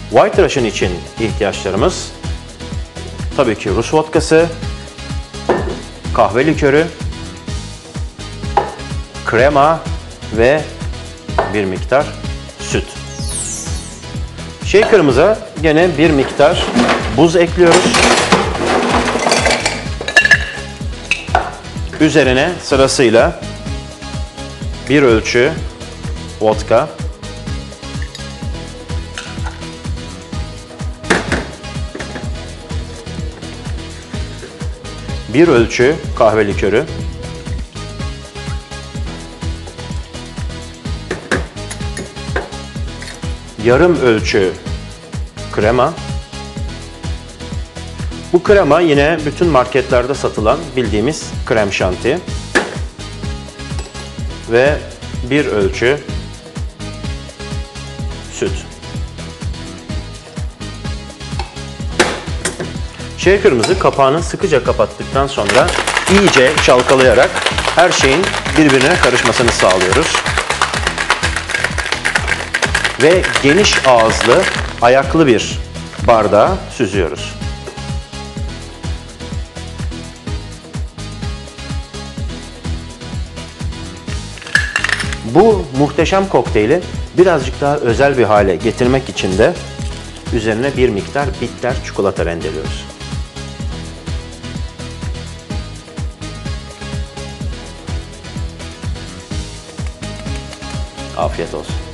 White Russian için ihtiyaçlarımız tabii ki Rus vodkası, kahve likörü, krema ve bir miktar süt. Shaker'ımıza gene bir miktar buz ekliyoruz. Üzerine sırasıyla bir ölçü vodka, bir ölçü kahve likörü, yarım ölçü krema. Bu krema yine bütün marketlerde satılan bildiğimiz krem şanti ve bir ölçü süt. Shaker'ımızı kapağını sıkıca kapattıktan sonra iyice çalkalayarak her şeyin birbirine karışmasını sağlıyoruz. Ve geniş ağızlı, ayaklı bir bardağa süzüyoruz. Bu muhteşem kokteyli birazcık daha özel bir hale getirmek için de üzerine bir miktar bitter çikolata rendeliyoruz. Afiyet olsun.